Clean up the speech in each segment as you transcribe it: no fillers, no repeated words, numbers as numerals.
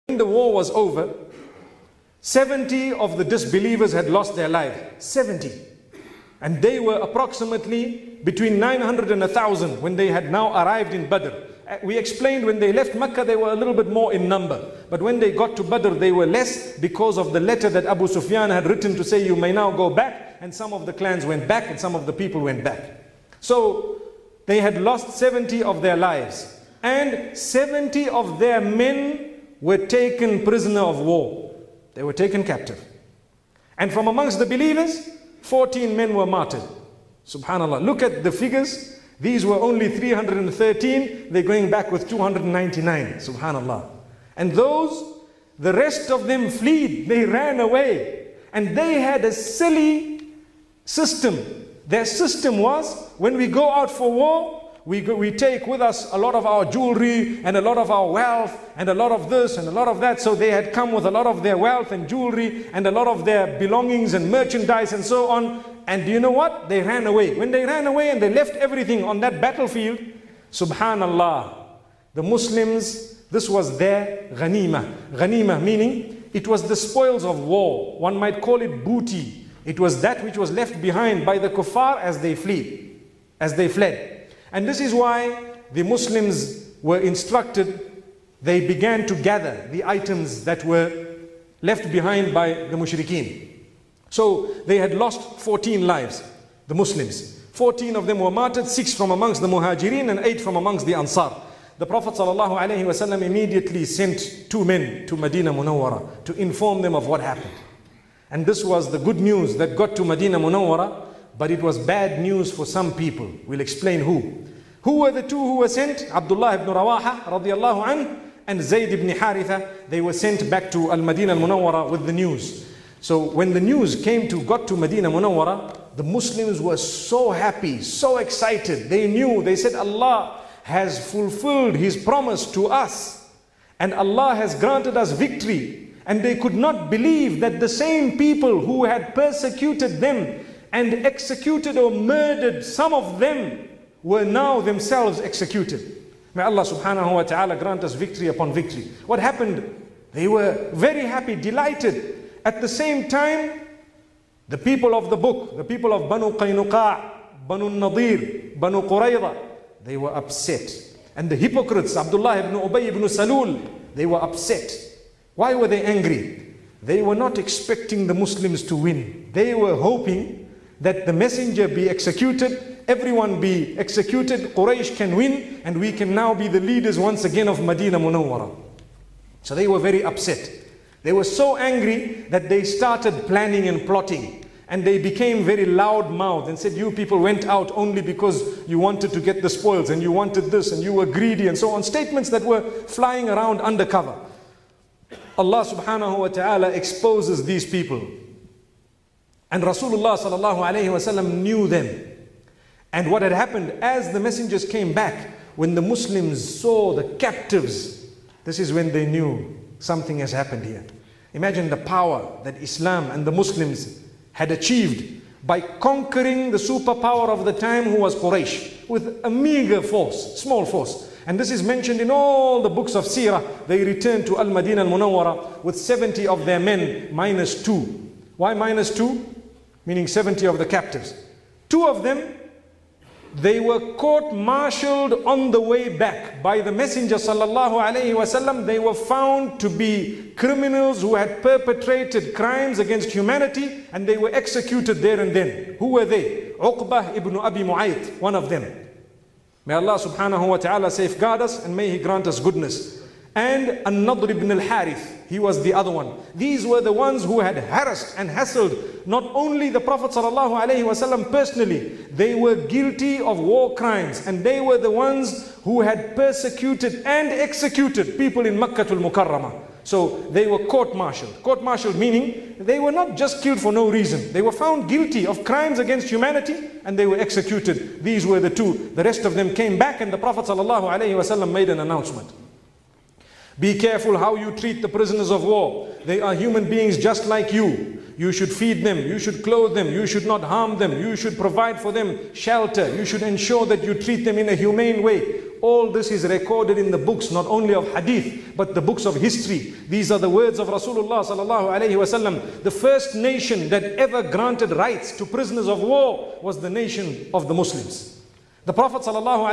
the war was over, 70 of the disbelievers had lost their lives. 70. And they were approximately between 900 and 1,000 when they had now arrived in Badr. We explained when they left Mecca, they were a little bit more in number. But when they got to Badr, they were less because of the letter that Abu Sufyan had written to say, you may now go back. And some of the clans went back and some of the people went back. So they had lost 70 of their lives. And 70 of their men were taken prisoner of war. They were taken captive. And from amongst the believers, 14 men were martyred. Subhanallah. Look at the figures. These were only 313. They're going back with 299. Subhanallah. And those, the rest of them fled. They ran away. And they had a silly system. Their system was, when we go out for war, we take with us a lot of our jewelry and a lot of our wealth and a lot of this and a lot of that. So they had come with a lot of their wealth and jewelry and a lot of their belongings and merchandise and so on. And do you know what? They ran away. When they ran away and they left everything on that battlefield, subhanallah, the Muslims, this was their ghanima. Ghanima meaning it was the spoils of war. One might call it booty. It was that which was left behind by the kuffar as they fled. And this is why the Muslims were instructed, they began to gather the items that were left behind by the mushrikeen. So they had lost 14 lives, the Muslims. 14 of them were martyred, 6 from amongst the Muhajirin and 8 from amongst the Ansar. The Prophet ﷺ immediately sent 2 men to Medina Munawwara to inform them of what happened. And this was the good news that got to Medina Munawwara, but it was bad news for some people. We'll explain who. Who were the 2 who were sent? Abdullah ibn Rawaha radiallahu anhu and Zayd ibn Haritha. They were sent back to Al-Madinah Munawwara with the news. So when the news got to Medina Munawwara, the Muslims were so happy, so excited. They knew, they said, Allah has fulfilled His promise to us. And Allah has granted us victory. And they could not believe that the same people who had persecuted them and executed or murdered some of them were now themselves executed. May Allah subhanahu wa ta'ala grant us victory upon victory. What happened? They were very happy, delighted. At the same time, the people of the book, the people of Banu Qaynuqa', Banu Nadir, Banu Qurayza, they were upset. And the hypocrites, Abdullah ibn Ubay ibn Salul, they were upset. Why were they angry? They were not expecting the Muslims to win. They were hoping that the messenger be executed, everyone be executed, Quraysh can win, and we can now be the leaders once again of Medina Munawwara. So they were very upset. They were so angry that they started planning and plotting. And they became very loud-mouthed and said, you people went out only because you wanted to get the spoils and you wanted this and you were greedy and so on. Statements that were flying around undercover. Allah subhanahu wa ta'ala exposes these people. And Rasulullah sallallahu alayhi wa sallam knew them. And what had happened as the messengers came back, when the Muslims saw the captives, this is when they knew something has happened here. Imagine the power that Islam and the Muslims had achieved by conquering the superpower of the time, who was Quraysh, with a meager force, small force. And this is mentioned in all the books of Seerah. They returned to Al-Madinah Al-Munawwara with 70 of their men minus 2. Why minus 2? Meaning 70 of the captives. 2 of them, they were court-martialed on the way back by the Messenger sallallahu alaihi wasallam. They were found to be criminals who had perpetrated crimes against humanity, and they were executed there and then. Who were they? Uqbah ibn Abi Mu'ayt, one of them. May Allah subhanahu wa ta'ala safeguard us and may He grant us goodness. And An-Nadr ibn al-Harith, he was the other one. These were the ones who had harassed and hassled not only the Prophet sallallahu alaihi wasallam personally, they were guilty of war crimes, and they were the ones who had persecuted and executed people in Makkah al-Mukarramah. So they were court-martialed. Court-martialed meaning they were not just killed for no reason. They were found guilty of crimes against humanity and they were executed. These were the 2. The rest of them came back, and the Prophet sallallahu alaihi wasallam made an announcement. Be careful how you treat the prisoners of war. They are human beings just like you. You should feed them, you should clothe them, you should not harm them, you should provide for them shelter, you should ensure that you treat them in a humane way. All this is recorded in the books, not only of hadith, but the books of history. These are the words of Rasulullah sallallahu alayhi wasallam. The first nation that ever granted rights to prisoners of war was the nation of the Muslims. The Prophet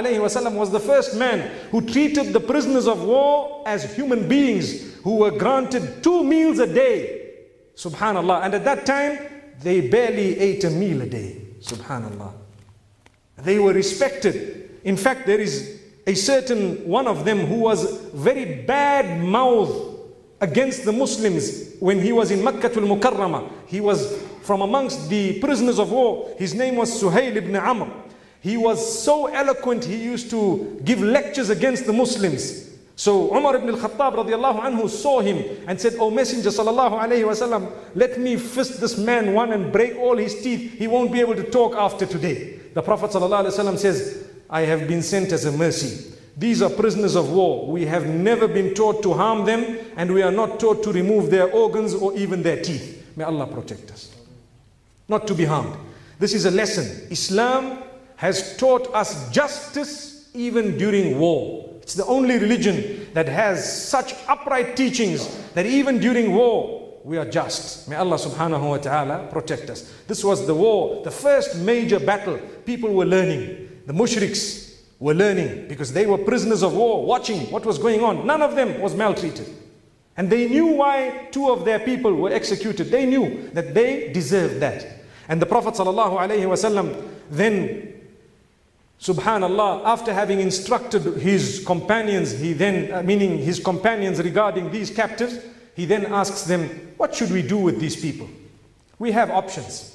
ﷺ was the first man who treated the prisoners of war as human beings who were granted 2 meals a day. Subhanallah. And at that time, they barely ate a meal a day. Subhanallah. They were respected. In fact, there is a certain one of them who was very bad mouth against the Muslims when he was in Makkah al-Mukarramah. He was from amongst the prisoners of war. His name was Suhail ibn Amr. He was so eloquent, he used to give lectures against the Muslims. So Umar ibn al-Khattab radiallahu anhu saw him and said, "O Messenger sallallahu alayhi wasallam, let me fist this man one and break all his teeth. He won't be able to talk after today." The Prophet sallallahu alayhi wasallam says, "I have been sent as a mercy. These are prisoners of war. We have never been taught to harm them, and we are not taught to remove their organs or even their teeth. May Allah protect us. Not to be harmed." This is a lesson. Islam has taught us justice even during war. It's the only religion that has such upright teachings that even during war we are just. May Allah subhanahu wa ta'ala protect us. This was the war, the first major battle. People were learning. The mushriks were learning because they were prisoners of war, watching what was going on. None of them was maltreated. And they knew why 2 of their people were executed. They knew that they deserved that. And the Prophet sallallahu alayhi wasallam then, subhanallah, after having instructed his companions, he then, meaning his companions regarding these captives, he then asks them, what should we do with these people? We have options.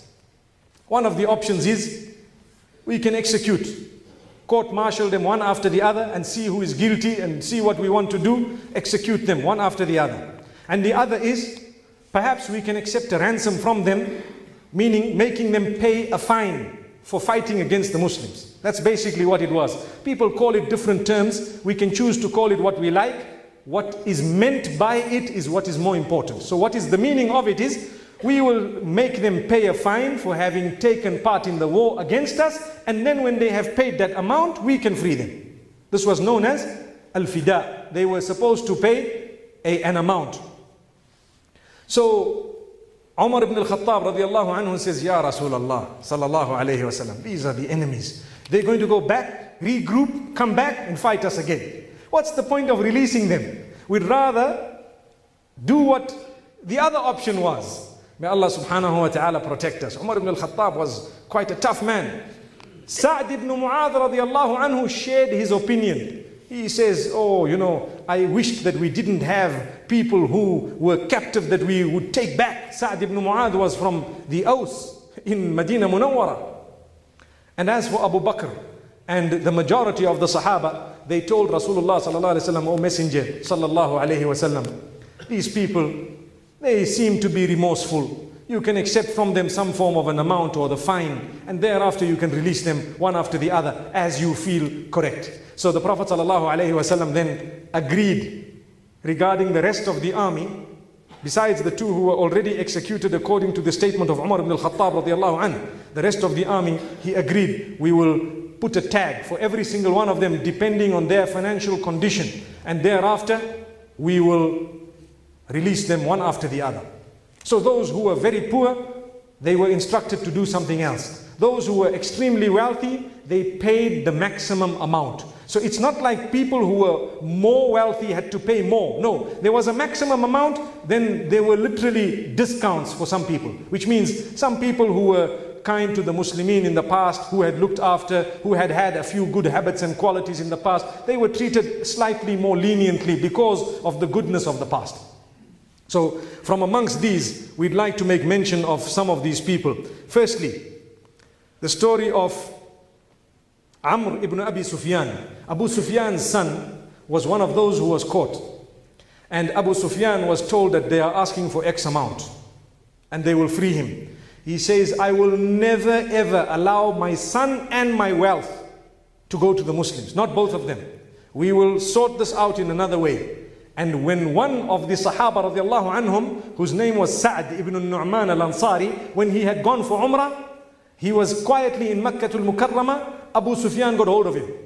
One of the options is we can execute, court-martial them one after the other and see who is guilty and see what we want to do, execute them one after the other. And the other is perhaps we can accept a ransom from them, meaning making them pay a fine for fighting against the Muslims. That's basically what it was. People call it different terms. We can choose to call it what we like. What is meant by it is what is more important. So what is the meaning of it is, we will make them pay a fine for having taken part in the war against us, and then when they have paid that amount, we can free them. This was known as al-fida. They were supposed to pay an amount. So Umar ibn al-Khattab radiallahu anhu says, "Ya Rasulullah sallallahu alayhi wasallam, these are the enemies. They're going to go back, regroup, come back and fight us again. What's the point of releasing them? We'd rather do what the other option was." May Allah subhanahu wa ta'ala protect us. Umar ibn al-Khattab was quite a tough man. Sa'd ibn Mu'adh radiallahu anhu shared his opinion. He says, "Oh, you know, I wished that we didn't have people who were captive that we would take back." Sa'd ibn Mu'adh was from the Aus in Medina Munawwara. And as for Abu Bakr and the majority of the Sahaba, they told Rasulullah sallallahu alayhi wa sallam, "O Messenger sallallahu alayhi wa sallam, these people, they seem to be remorseful. You can accept from them some form of an amount or the fine, and thereafter you can release them one after the other as you feel correct." So the Prophet ﷺ then agreed regarding the rest of the army. Besides the 2 who were already executed according to the statement of Umar ibn al-Khattab radiallahu anhu, the rest of the army, he agreed, we will put a tag for every single one of them depending on their financial condition, and thereafter we will release them one after the other. So those who were very poor, they were instructed to do something else. Those who were extremely wealthy, they paid the maximum amount. So it's not like people who were more wealthy had to pay more. No, there was a maximum amount, then there were literally discounts for some people. Which means some people who were kind to the Muslimin in the past, who had looked after, who had had a few good habits and qualities in the past, they were treated slightly more leniently because of the goodness of the past. So from amongst these, we'd like to make mention of some of these people. Firstly, the story of Amr ibn Abi Sufyan. Abu Sufyan's son was one of those who was caught. And Abu Sufyan was told that they are asking for X amount and they will free him. He says, "I will never ever allow my son and my wealth to go to the Muslims, not both of them. We will sort this out in another way." And when one of the Sahaba radiallahu anhum, whose name was Sa'd ibn Nu'man al-Ansari, when he had gone for Umrah, he was quietly in Makkah al-Mukarramah, Abu Sufyan got hold of him.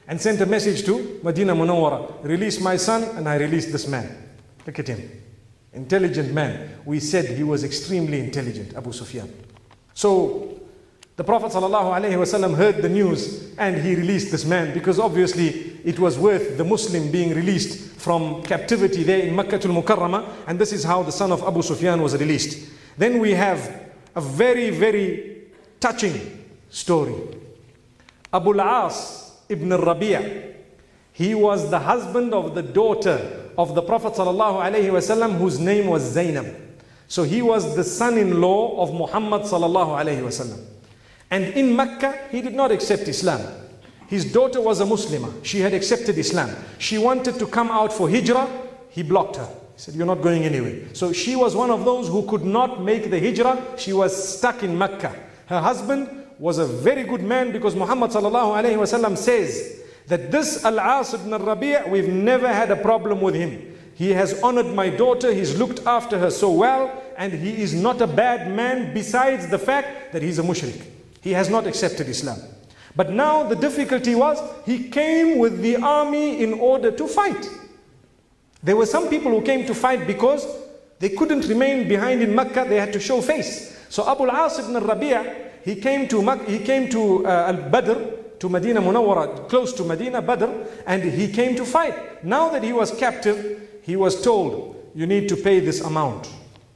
and sent a message to Medina Munawwara, release my son, and I released this man. Look at him. Intelligent man. We said he was extremely intelligent, Abu Sufyan. So the Prophet ﷺ heard the news and he released this man, because obviously it was worth the Muslim being released from captivity there in Makkah al-Mukarramah, and this is how the son of Abu Sufyan was released. Then we have a very, very touching story. Abu al-As ibn al-Rabi', he was the husband of the daughter of the Prophet ﷺ, whose name was Zainab. So he was the son-in-law of Muhammad ﷺ. And in Mecca, he did not accept Islam. His daughter was a Muslimah. She had accepted Islam. She wanted to come out for hijrah. He blocked her. He said, you're not going anywhere. So she was one of those who could not make the hijrah. She was stuck in Mecca. Her husband was a very good man, because Muhammad ﷺ says that this Al-As ibn al-Rabi', we've never had a problem with him. He has honored my daughter, he's looked after her so well, and he is not a bad man, besides the fact that he's a mushrik. He has not accepted Islam. But now the difficulty was, he came with the army in order to fight. There were some people who came to fight because they couldn't remain behind in Mecca, they had to show face. So Abu al-As ibn al-Rabi', he came to Badr, to Medina Munawwara, close to Medina, Badr, and he came to fight. Now that he was captive, he was told, you need to pay this amount.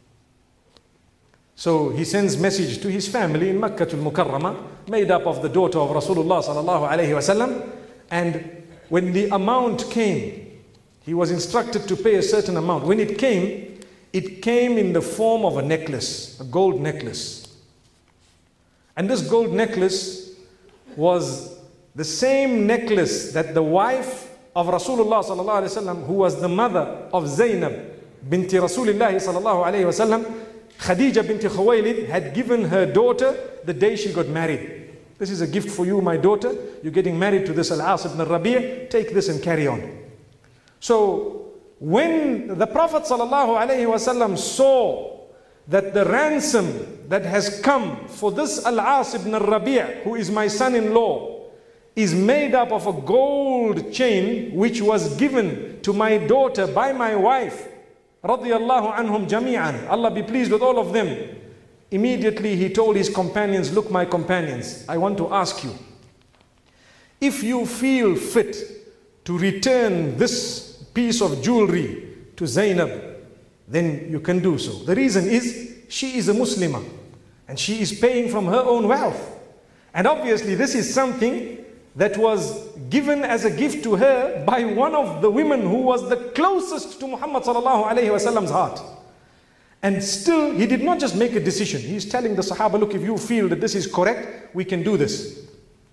So he sends message to his family in Makkah al-Mukarramah, made up of the daughter of Rasulullah sallallahu alayhi wasallam, and when the amount came, he was instructed to pay a certain amount. When it came in the form of a necklace, a gold necklace. And this gold necklace was the same necklace that the wife of Rasulullah sallallahu alayhi wasallam, who was the mother of Zainab binti Rasulullah sallallahu alayhi wasallam, Khadija binti Khuwaylid, had given her daughter the day she got married. This is a gift for you, my daughter. You're getting married to this Al-As ibn al-Rabi'. Take this and carry on. So when the Prophet sallallahu alayhi wasallam saw that the ransom that has come for this Al-As ibn al-Rabi', who is my son-in-law, is made up of a gold chain which was given to my daughter by my wife, radiyallahu anhum jami'an, Allah be pleased with all of them. Immediately he told his companions, look, my companions, I want to ask you, if you feel fit to return this piece of jewelry to Zainab, then you can do so. The reason is, she is a Muslimah and she is paying from her own wealth. And obviously this is something that was given as a gift to her by one of the women who was the closest to Muhammad sallallahu alayhi wasallam's heart. And still, he did not just make a decision. He's telling the Sahaba, look, if you feel that this is correct, we can do this.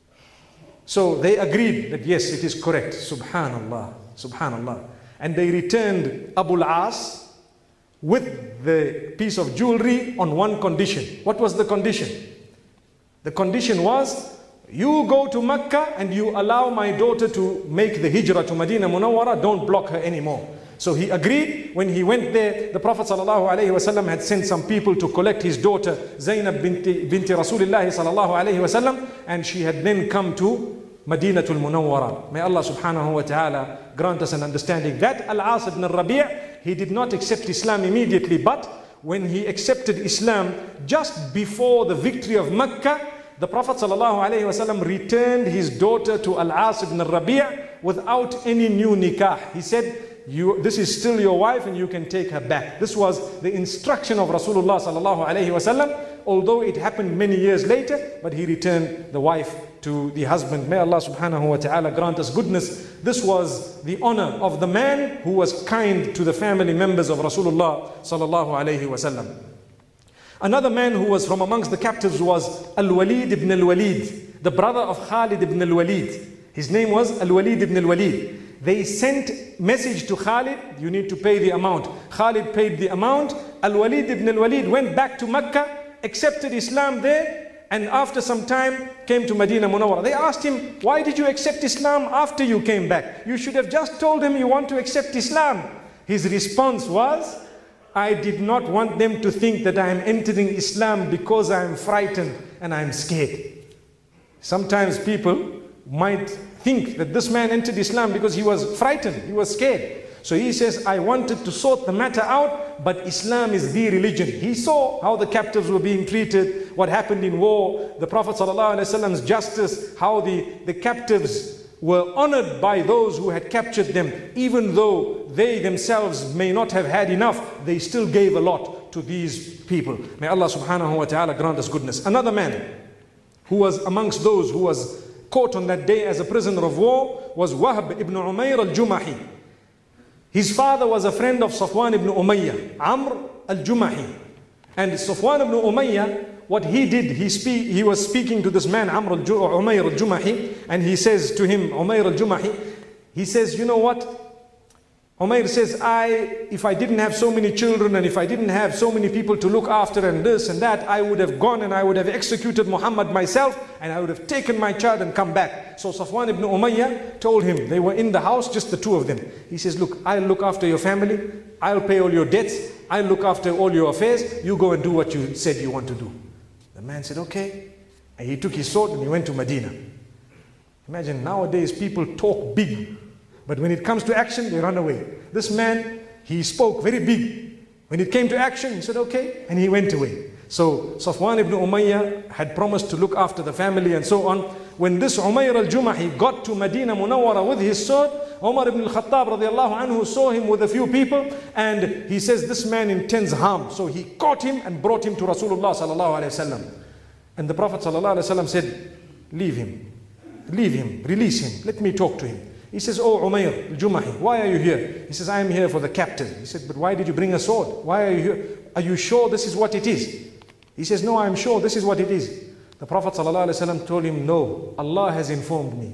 So they agreed that yes, it is correct. Subhanallah, subhanallah. And they returned Abu al-As with the piece of jewelry on one condition. What was the condition? The condition was, you go to Mecca and you allow my daughter to make the hijrah to Medina Munawwara, don't block her anymore. So he agreed. When he went there, the Prophet ﷺ had sent some people to collect his daughter Zainab binti Rasulullah ﷺ, and she had then come to Madinatul Munawwara. May Allah subhanahu wa ta'ala grant us an understanding. That Al-As ibn al-Rabi', he did not accept Islam immediately, but when he accepted Islam just before the victory of Mecca, the Prophet ﷺ returned his daughter to Al-As ibn al-Rabi' without any new nikah. He said, this is still your wife and you can take her back. This was the instruction of Rasulullah ﷺ, although it happened many years later, but he returned the wife to the husband. May Allah subhanahu wa ta'ala grant us goodness. This was the honor of the man who was kind to the family members of Rasulullah ﷺ. Another man who was from amongst the captives was Al-Walid ibn al-Walid, the brother of Khalid ibn al-Walid. His name was Al-Walid ibn al-Walid. They sent message to Khalid, you need to pay the amount. Khalid paid the amount. Al-Walid ibn al-Walid went back to Mecca, accepted Islam there, and after some time came to Medina Munawwara. They asked him, why did you accept Islam after you came back? You should have just told him you want to accept Islam. His response was, I did not want them to think that I am entering Islam because I am frightened and I am scared. Sometimes people might think that this man entered Islam because he was frightened, he was scared. So he says, I wanted to sort the matter out, but Islam is the religion. He saw how the captives were being treated, what happened in war, the Prophet ﷺ's justice, how the captives were honored by those who had captured them. Even though they themselves may not have had enough, they still gave a lot to these people. May Allah subhanahu wa ta'ala grant us goodness. Another man who was amongst those who was caught on that day as a prisoner of war was Wahb ibn Umayr al-Jumahi. His father was a friend of Safwan ibn Umayyah, Amr al-Jumahi. And Safwan ibn Umayyah, what he did, he was speaking to this man, Amr Umayr al-Jumahi, and he says to him, Umayr al-Jumahi, he says, you know what? Umayr says, if I didn't have so many children and if I didn't have so many people to look after and this and that, I would have gone and I would have executed Muhammad myself and I would have taken my child and come back. So Safwan ibn Umayyah told him, they were in the house, just the two of them. He says, look, I'll look after your family, I'll pay all your debts, I'll look after all your affairs, you go and do what you said you want to do. The man said, okay. And he took his sword and he went to Medina. Imagine nowadays people talk big, but when it comes to action, they run away. This man, he spoke very big. When it came to action, he said, okay, and he went away. So Safwan ibn Umayyah had promised to look after the family and so on. When this Umayr al-Jumahi got to Medina Munawwara with his sword, Umar ibn al-Khattab radiallahu anhu saw him with a few people and he says, this man intends harm. So he caught him and brought him to Rasulullah sallallahu alayhi wasallam. And the Prophet sallallahu alayhi wasallam said, leave him, release him, let me talk to him. He says, oh Umayr al-Jumahi, why are you here? He says, I am here for the captive. He said, but why did you bring a sword? Why are you here? Are you sure this is what it is? He says, no, I am sure this is what it is. The Prophet ﷺ told him, no, Allah has informed me.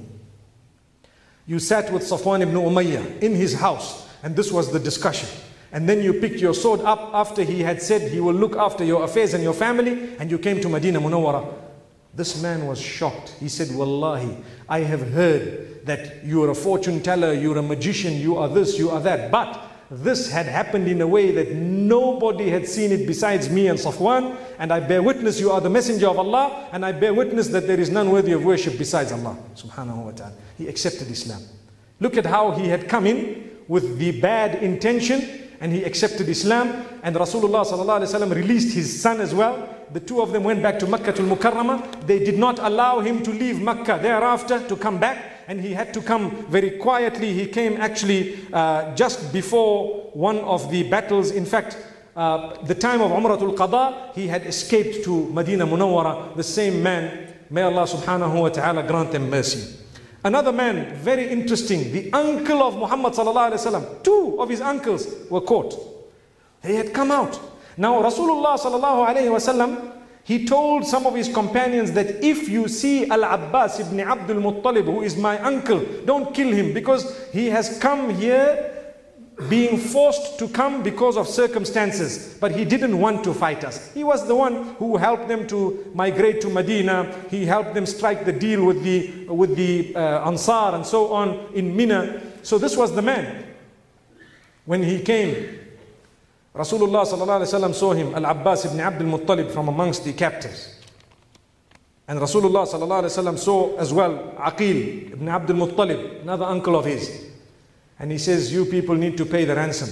You sat with Safwan ibn Umayyah in his house and this was the discussion. And then you picked your sword up after he had said he will look after your affairs and your family, and you came to Medina Munawwara. This man was shocked. He said, Wallahi, I have heard that you are a fortune teller, you are a magician, you are this, you are that. But this had happened in a way that nobody had seen it besides me and Safwan. And I bear witness you are the messenger of Allah. And I bear witness that there is none worthy of worship besides Allah. Subhanahu wa ta'ala. He accepted Islam. Look at how he had come in with the bad intention. And he accepted Islam. And Rasulullah sallallahu alaihi wasallam released his son as well. The two of them went back to Makkah al-Mukarramah. They did not allow him to leave Makkah thereafter to come back. And he had to come very quietly. He came actually just before one of the battles. In fact, the time of Umratul Qada, he had escaped to Medina Munawwara. The same man, may Allah subhanahu wa ta'ala grant them mercy. Another man, very interesting, the uncle of Muhammad sallallahu alaihi wasallam. Two of his uncles were caught. They had come out. Now Rasulullah sallallahu alaihi wasallam, he told some of his companions that if you see Al-Abbas ibn Abdul Muttalib, who is my uncle, don't kill him because he has come here being forced to come because of circumstances. But he didn't want to fight us. He was the one who helped them to migrate to Medina. He helped them strike the deal with the Ansar and so on in Mina. So this was the man. When he came, Rasulullah sallallahu alaihi wasallam saw him, Al-Abbas ibn Abdul Muttalib, from amongst the captives. And Rasulullah sallallahu alaihi wasallam saw as well Aqil ibn Abdul Muttalib, another uncle of his. And he says, you people need to pay the ransom.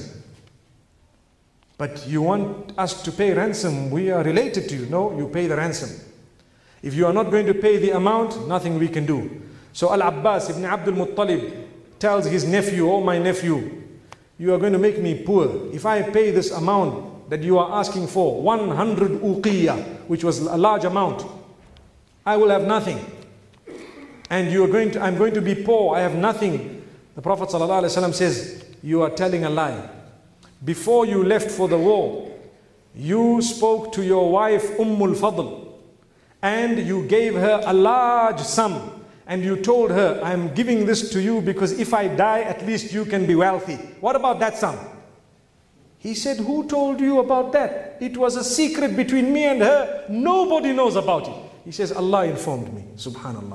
But you want us to pay ransom? We are related to you. No, you pay the ransom. If you are not going to pay the amount, nothing we can do. So Al-Abbas ibn Abdul Muttalib tells his nephew, oh my nephew, you are going to make me poor. If I pay this amount that you are asking for, 100 uqiyah, which was a large amount, I will have nothing. And I'm going to be poor, I have nothing. The Prophet ﷺ says, you are telling a lie. Before you left for the war, you spoke to your wife Ummul Fadl and you gave her a large sum and you told her, I am giving this to you because if I die, at least you can be wealthy. What about that sum? He said, who told you about that? It was a secret between me and her. Nobody knows about it. He says, Allah informed me. Subhanallah.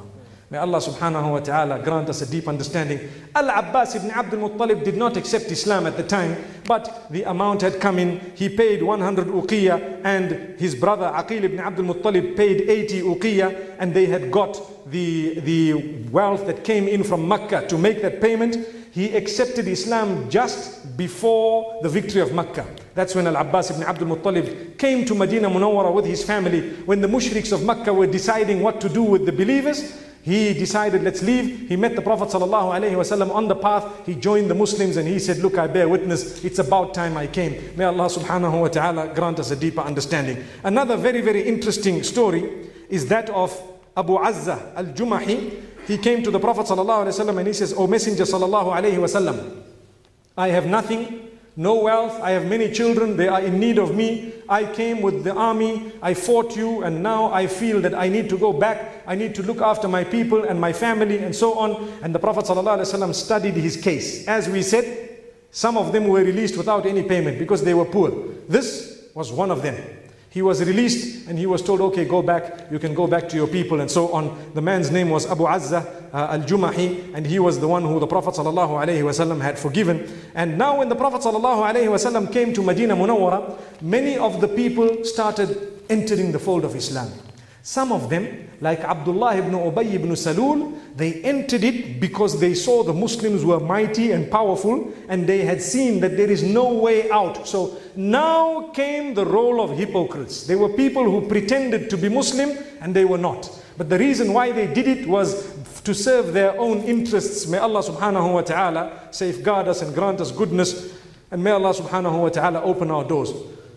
May Allah subhanahu wa ta'ala grant us a deep understanding. Al-Abbas ibn Abdul Muttalib did not accept Islam at the time, but the amount had come in. He paid 100 uqiyah, and his brother Aqil ibn Abdul Muttalib paid 80 uqiyah, and they had got the wealth that came in from Makkah to make that payment. He accepted Islam just before the victory of Makkah. That's when Al-Abbas ibn Abdul Muttalib came to Medina Munawwara with his family. When the mushriks of Makkah were deciding what to do with the believers, he decided, let's leave. He met the Prophet ﷺ on the path. He joined the Muslims and he said, look, I bear witness, it's about time I came. May Allah subhanahu wa ta'ala grant us a deeper understanding. Another very, very interesting story is that of Abu Azza al-Jumahi. He came to the Prophet ﷺ and he says, O Messenger ﷺ, I have nothing, no wealth, I have many children, they are in need of me. I came with the army, I fought you, and now I feel that I need to go back. I need to look after my people and my family and so on. And the Prophet ﷺ studied his case. As we said, some of them were released without any payment because they were poor. This was one of them. He was released and he was told, okay, go back, you can go back to your people and so on. The man's name was Abu Azza al-Jumahi, and he was the one who the Prophet ﷺ had forgiven. And now when the Prophet ﷺ came to Medina Munawwara, many of the people started entering the fold of Islam. Some of them, like Abdullah ibn Ubay ibn Salul, they entered it because they saw the Muslims were mighty and powerful, and they had seen that there is no way out. So now came the role of hypocrites. They were people who pretended to be Muslim and they were not. But the reason why they did it was to serve their own interests. May Allah subhanahu wa ta'ala safeguard us and grant us goodness, and may Allah subhanahu wa ta'ala open our doors.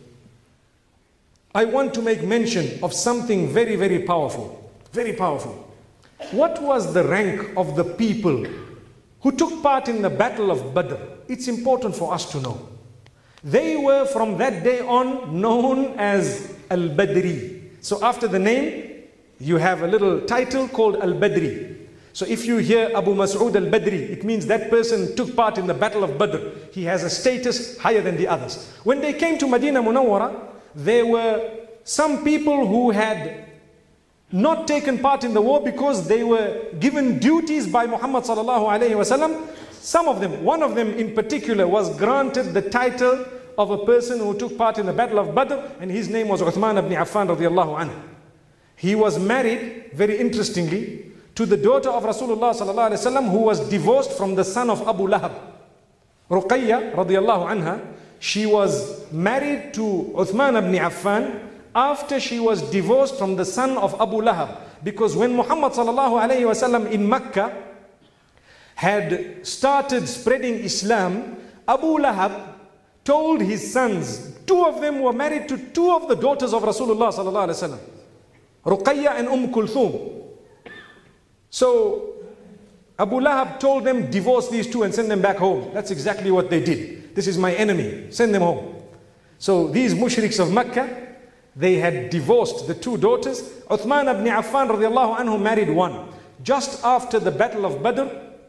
I want to make mention of something very, very powerful. Very powerful. What was the rank of the people who took part in the battle of Badr? It's important for us to know. They were from that day on known as Al-Badri. So after the name, you have a little title called Al-Badri. So if you hear Abu Mas'ud Al-Badri, it means that person took part in the battle of Badr. He has a status higher than the others. When they came to Medina Munawwara, there were some people who had not taken part in the war because they were given duties by Muhammad sallallahu alaihi wasallam. Some of them, one of them in particular, was granted the title of a person who took part in the battle of Badr, and his name was Uthman ibn Affan radiallahu anhu. He was married, very interestingly, to the daughter of Rasulullah sallallahu alaihi wasallam, who was divorced from the son of Abu Lahab. Ruqayya radiallahu anha, she was married to Uthman ibn Affan after she was divorced from the son of Abu Lahab. Because when Muhammad sallallahu alayhi wasallam in Makkah had started spreading Islam, Abu Lahab told his sons, two of them were married to two of the daughters of Rasulullah sallallahu alayhi wasallam, Ruqayya and Kulthum. So Abu Lahab told them, divorce these two and send them back home. That's exactly what they did. This is my enemy, send them home. So these mushriks of Makkah, they had divorced the two daughters. Uthman ibn Affan radiallahu anhu married one. Just after the battle of Badr,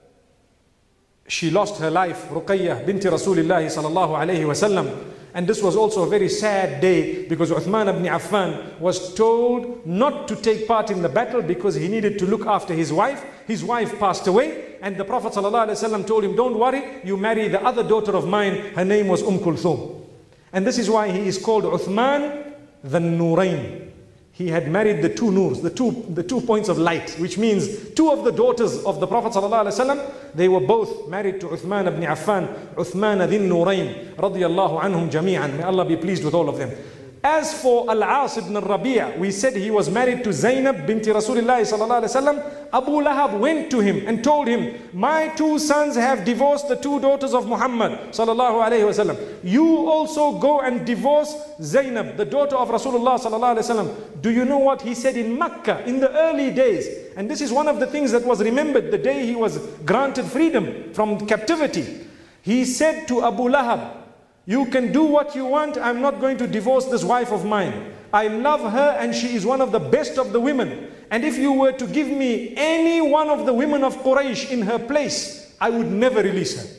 she lost her life, Ruqayya binti Rasulillahi sallallahu alayhi wasallam. And this was also a very sad day because Uthman ibn Affan was told not to take part in the battle because he needed to look after his wife. His wife passed away, and the Prophet sallallahu alayhi wasallam told him, don't worry, you marry the other daughter of mine. Her name was Kulthum. And this is why he is called Uthman the Nurain. He had married the two Noors, the two points of light, which means two of the daughters of the Prophet ﷺ, they were both married to Uthman ibn Affan, Uthman the Nurain, radiyallahu anhum jami'an. May Allah be pleased with all of them. As for Al-As ibn Rabi', we said he was married to Zainab binti Rasulullah sallallahu alaihi wasallam. Abu Lahab went to him and told him, my two sons have divorced the two daughters of Muhammad sallallahu alaihi wasallam. You also go and divorce Zainab, the daughter of Rasulullah sallallahu alaihi wasallam. Do you know what he said in Makkah in the early days? And this is one of the things that was remembered the day he was granted freedom from captivity. He said to Abu Lahab, you can do what you want, I'm not going to divorce this wife of mine. I love her and she is one of the best of the women. And if you were to give me any one of the women of Quraysh in her place, I would never release her.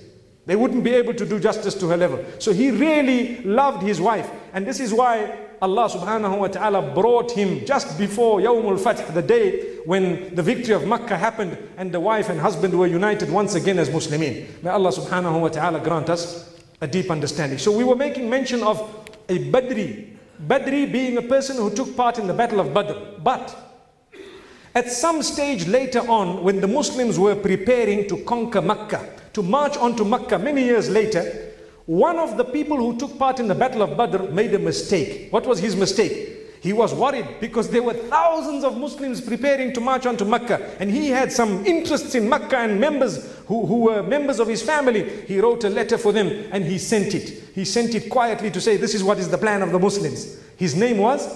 They wouldn't be able to do justice to her level. So he really loved his wife. And this is why Allah subhanahu wa ta'ala brought him just before Yawmul Fath, the day when the victory of Makkah happened and the wife and husband were united once again as Muslimin. May Allah subhanahu wa ta'ala grant us a deep understanding. So we were making mention of a Badri. Badri being a person who took part in the battle of Badr. But at some stage later on, when the Muslims were preparing to conquer Makkah, to march on to Makkah many years later, one of the people who took part in the battle of Badr made a mistake. What was his mistake? He was worried because there were thousands of Muslims preparing to march on to Makkah, and he had some interests in Makkah and members who were members of his family. He wrote a letter for them and he sent it. He sent it quietly to say, this is what is the plan of the Muslims. His name was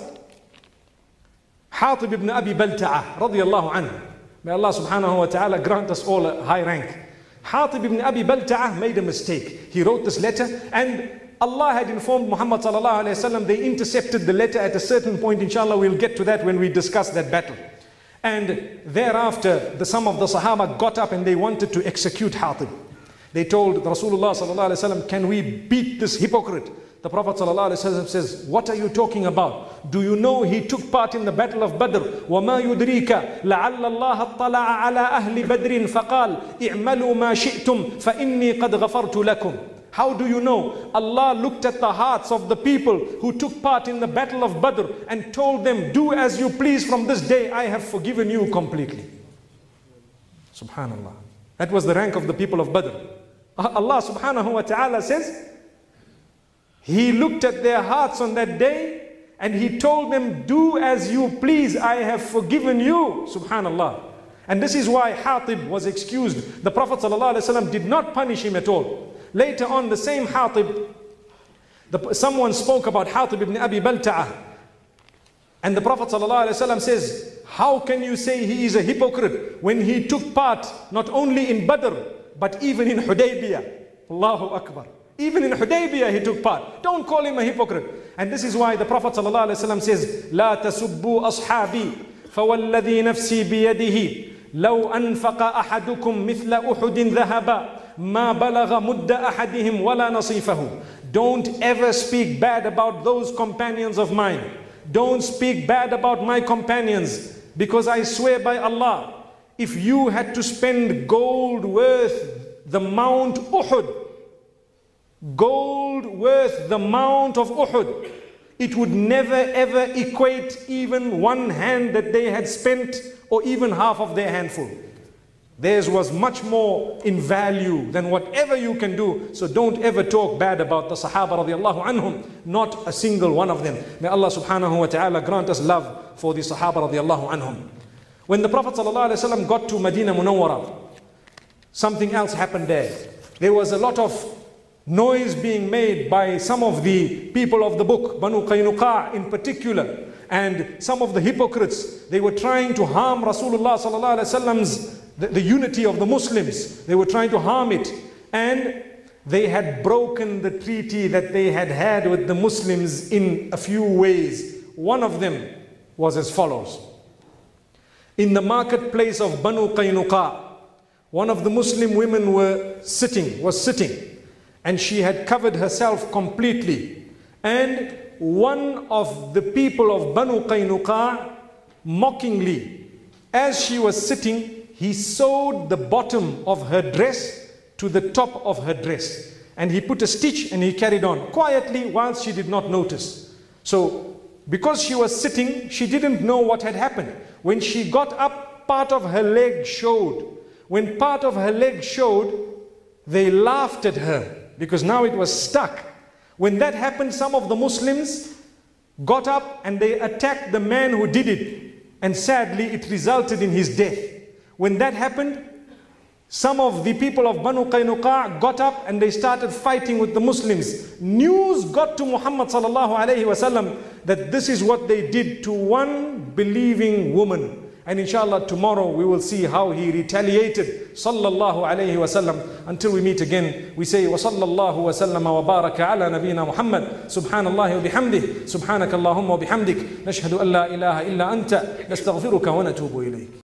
Hatib ibn Abi Balta'ah radiyallahu anhu. May Allah subhanahu wa ta'ala grant us all a high rank. Hatib ibn Abi Balta'ah made a mistake. He wrote this letter, and Allah had informed Muhammad sallallahu alayhi wa sallam. They intercepted the letter at a certain point. Inshallah, we'll get to that when we discuss that battle. And thereafter, some of the Sahaba got up and they wanted to execute Hatib. They told Rasulullah sallallahu alayhi wa sallam, can we beat this hypocrite? The Prophet ﷺ says, what are you talking about? Do you know he took part in the battle of Badr? وَمَا يُدْرِيكَ لَعَلَّ اللَّهَ اطَّلَعَ عَلَىٰ أَهْلِ بَدْرٍ فَقَالْ اِعْمَلُوا مَا شِئْتُمْ فَإِنِّي قَدْ غَفَرْتُ لَكُمْ. How do you know? Allah looked at the hearts of the people who took part in the battle of Badr and told them, do as you please, from this day I have forgiven you completely. Subhanallah. That was the rank of the people of Badr. Allah subhanahu wa ta'ala says, He looked at their hearts on that day and He told them, do as you please, I have forgiven you. Subhanallah. And this is why Hatib was excused. The Prophet ﷺ did not punish him at all. Later on, the same Hatib, someone spoke about Hatib ibn Abi Balta'ah. And the Prophet ﷺ says, how can you say he is a hypocrite when he took part not only in Badr, but even in Hudaybiyah? Allahu Akbar. Even in Hudaybiyah he took part. Don't call him a hypocrite. And this is why the Prophet ﷺ says, لا تسبوا أصحابي فوالذي نفسي بيده لو أنفق أحدكم مثل أحد ذهبا ما بلغ مد أحدهم ولا نصيفه. Don't ever speak bad about those companions of mine. Don't speak bad about my companions, because I swear by Allah, if you had to spend gold worth the Mount Uhud, gold worth the Mount of Uhud, it would never ever equate even one hand that they had spent, or even half of their handful. Theirs was much more in value than whatever you can do. So don't ever talk bad about the Sahaba radiallahu anhum, not a single one of them. May Allah subhanahu wa ta'ala grant us love for the Sahaba radiallahu anhum. When the Prophet sallallahu alaihi wasallam got to Medina Munawwara, something else happened there. There was a lot of noise being made by some of the people of the book, Banu Qaynuqa in particular, and some of the hypocrites. They were trying to harm Rasulullah sallallahu alaihi wasallam's the unity of the Muslims. They were trying to harm it, and they had broken the treaty that they had had with the Muslims in a few ways. One of them was as follows. In the marketplace of Banu Qaynuqa, one of the Muslim women was sitting, and she had covered herself completely. And one of the people of Banu Qaynuqa, mockingly, as she was sitting, he sewed the bottom of her dress to the top of her dress. And he put a stitch and he carried on quietly whilst she did not notice. So, because she was sitting, she didn't know what had happened. When she got up, part of her leg showed. When part of her leg showed, they laughed at her because now it was stuck. When that happened, some of the Muslims got up and they attacked the man who did it. And sadly, it resulted in his death. When that happened, some of the people of Banu Qaynuqa got up and they started fighting with the Muslims. News got to Muhammad sallallahu alayhi wasallam that this is what they did to one believing woman. And inshallah tomorrow we will see how he retaliated sallallahu alayhi wasallam. Until we meet again, we say wa sallallahu wa sallama wa baraka ala nabiyyina Muhammad. Subhanallahi wa bihamdih. Subhanakallahumma wa bihamdik. Nashhadu an la ilaha illa anta. Nastaghfiruka wa natubu ilayk.